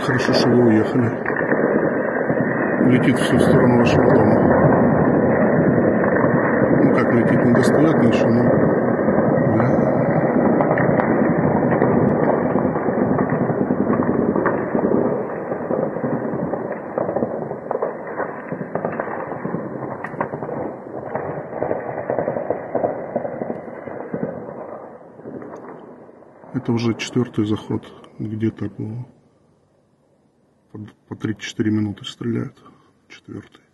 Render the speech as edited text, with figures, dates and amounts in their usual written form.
Хорошо, что вы уехали. Летит все в сторону Вашингтона. Ну как летит, не достает ничего, но... Да. Это уже 4-й заход, где-то по 3-4 минуты стреляют. 4-й.